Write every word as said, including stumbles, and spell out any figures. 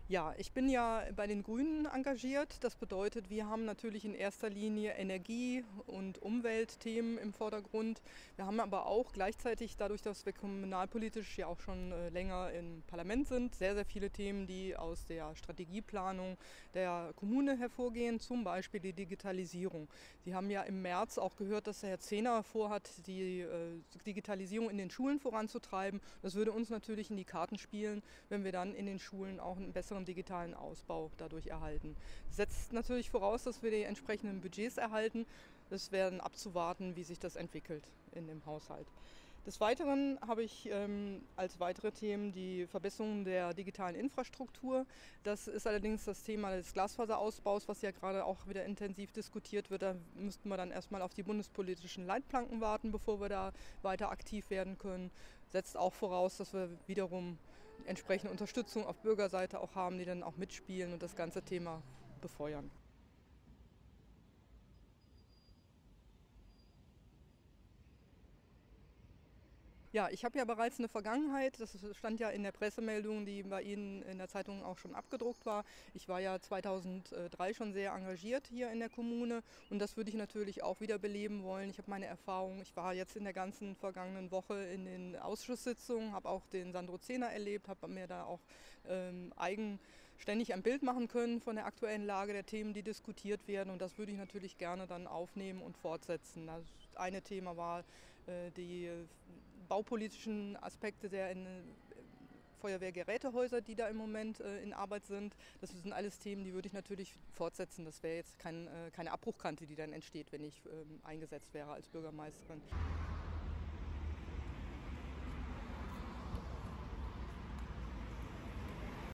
Ja, ich bin ja bei den Grünen engagiert. Das bedeutet, wir haben natürlich in erster Linie Energie- und Umweltthemen im Vordergrund. Wir haben aber auch gleichzeitig, dadurch, dass wir kommunalpolitisch ja auch schon äh, länger im Parlament sind, sehr, sehr viele Themen, die aus der Strategieplanung der Kommune hervorgehen, zum Beispiel die Digitalisierung. Sie haben ja im März auch gehört, dass der Herr Zehner vorhat, die äh, Digitalisierung in den Schulen voranzutreiben. Das würde uns natürlich in die Karten spielen, wenn wir dann in den Schulen auch einen besseren digitalen Ausbau dadurch erhalten. Das setzt natürlich voraus, dass wir die entsprechenden Budgets erhalten. Es werden abzuwarten, wie sich das entwickelt in dem Haushalt. Des Weiteren habe ich ähm, als weitere Themen die Verbesserung der digitalen Infrastruktur. Das ist allerdings das Thema des Glasfaserausbaus, was ja gerade auch wieder intensiv diskutiert wird. Da müssten wir dann erstmal auf die bundespolitischen Leitplanken warten, bevor wir da weiter aktiv werden können. Setzt auch voraus, dass wir wiederum entsprechende Unterstützung auf Bürgerseite auch haben, die dann auch mitspielen und das ganze Thema befeuern. Ja, ich habe ja bereits eine Vergangenheit, das stand ja in der Pressemeldung, die bei Ihnen in der Zeitung auch schon abgedruckt war. Ich war ja zweitausenddrei schon sehr engagiert hier in der Kommune und das würde ich natürlich auch wieder beleben wollen. Ich habe meine Erfahrung, ich war jetzt in der ganzen vergangenen Woche in den Ausschusssitzungen, habe auch den Sandro Zehner erlebt, habe mir da auch ähm, eigenständig ein Bild machen können von der aktuellen Lage der Themen, die diskutiert werden und das würde ich natürlich gerne dann aufnehmen und fortsetzen. Das eine Thema war äh, die baupolitischen Aspekte der in, äh, Feuerwehrgerätehäuser, die da im Moment äh, in Arbeit sind. Das sind alles Themen, die würde ich natürlich fortsetzen. Das wäre jetzt kein, äh, keine Abbruchkante, die dann entsteht, wenn ich ähm, eingesetzt wäre als Bürgermeisterin.